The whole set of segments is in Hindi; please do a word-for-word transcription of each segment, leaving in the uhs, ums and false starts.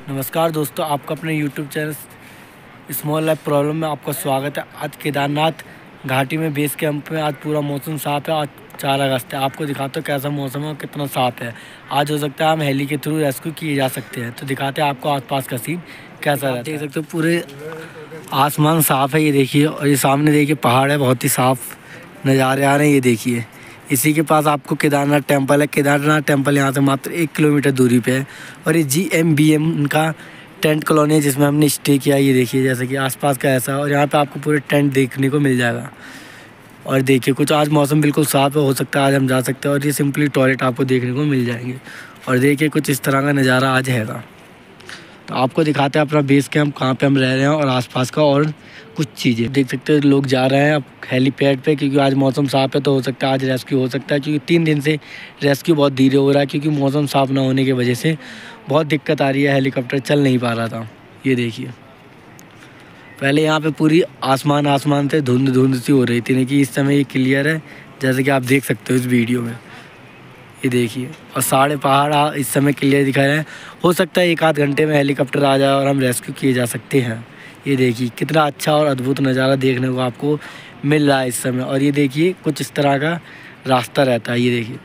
नमस्कार दोस्तों, आपका अपने YouTube channel small life problem में आपका स्वागत है। आज केदारनाथ घाटी में बेस कैंप में आज पूरा मौसम साफ़ है। आज चार अगस्त है। आपको दिखाता हूँ कैसा मौसम है और कितना साफ़ है। आज हो सकता है हम हेली के थ्रू रेस्क्यू किए जा सकते हैं। तो दिखाते हैं आपको आसपास का सीन कैसा रहता है। देख सकते हो पूरे आसमान साफ़ है, ये देखिए। और ये सामने देखिए पहाड़ है, बहुत ही साफ़ नज़ारे आ रहे हैं। ये देखिए, इसी के पास आपको केदारनाथ टेंपल है। केदारनाथ टेंपल यहाँ से मात्र एक किलोमीटर दूरी पे है। और ये जी एम बी एम का टेंट कॉलोनी है जिसमें हमने स्टे किया। ये देखिए जैसे कि आसपास का ऐसा, और यहाँ पे आपको पूरे टेंट देखने को मिल जाएगा। और देखिए कुछ आज मौसम बिल्कुल साफ़ है, हो सकता है आज हम जा सकते हैं। और ये सिंपली टॉयलेट आपको देखने को मिल जाएंगे। और देखिए कुछ इस तरह का नज़ारा आज हैगा। तो आपको दिखाते हैं अपना बेस कैंप, कहाँ पे हम रह रहे हैं और आसपास का, और कुछ चीज़ें देख सकते हैं। लोग जा रहे हैं अब हेलीपैड पे, क्योंकि आज मौसम साफ़ है। तो हो सकता है आज रेस्क्यू हो सकता है, क्योंकि तीन दिन से रेस्क्यू बहुत धीरे हो रहा है, क्योंकि मौसम साफ़ ना होने की वजह से बहुत दिक्कत आ रही है। हेलीकॉप्टर चल नहीं पा रहा था। ये देखिए, पहले यहाँ पे पूरी आसमान आसमान से धुंध धुंध सी हो रही थी, लेकिन कि इस समय ये क्लियर है, जैसे कि आप देख सकते हो इस वीडियो में। ये देखिए, और सारे पहाड़ इस समय क्लियर दिखा रहे हैं। हो सकता है एक आध घंटे में हेलीकॉप्टर आ जाए और हम रेस्क्यू किए जा सकते हैं। ये देखिए कितना अच्छा और अद्भुत नज़ारा देखने को आपको मिल रहा है इस समय। और ये देखिए कुछ इस तरह का रास्ता रहता है। ये देखिए,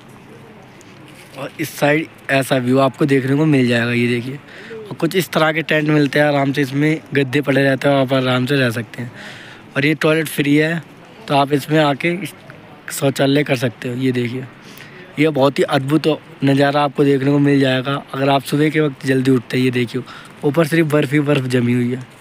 और इस साइड ऐसा व्यू आपको देखने को मिल जाएगा। ये देखिए, और कुछ इस तरह के टेंट मिलते हैं। आराम से इसमें गद्दे पड़े रहते हैं, आप आराम से रह सकते हैं। और ये टॉयलेट फ्री है, तो आप इसमें आके शौचालय कर सकते हो। ये देखिए, ये बहुत ही अद्भुत नज़ारा आपको देखने को मिल जाएगा अगर आप सुबह के वक्त जल्दी उठते हैं। ये देखिए, ऊपर सिर्फ बर्फ़ ही बर्फ़ जमी हुई है।